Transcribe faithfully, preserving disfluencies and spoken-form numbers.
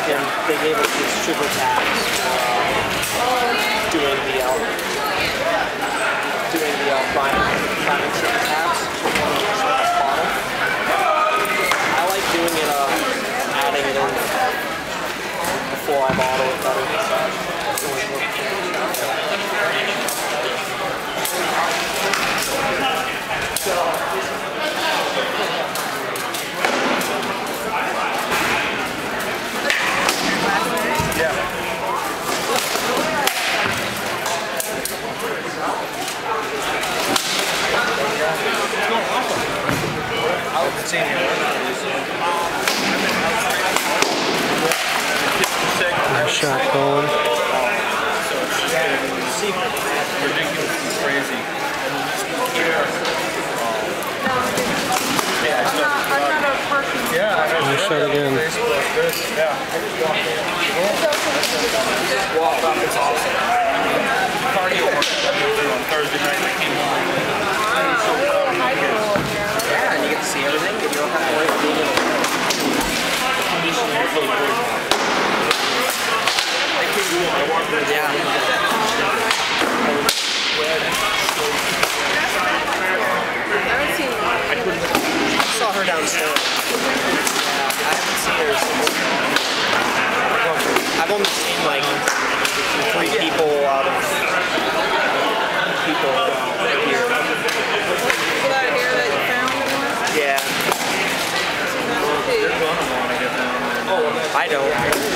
and they gave us these triple taps for uh, doing the uh, doing the uh, priming priming triple taps with a bottle. I like doing it, uh, adding it in before I bottle it better. Nice shot going. Ridiculous, crazy. Yeah, Nice shot again. Yeah. Walked up, it's awesome. Cardio work on Thursday night I came home. I'm so proud of my kids. Yeah, and you get to see everything, and you don't have to worry about being in a The conditioning is really good. I can't do it. I walked in the I saw her downstairs. Yeah, I haven't seen her since. I've only seen like three people out of people here. People out here that you found? Yeah. They're gonna want to get down there. I don't.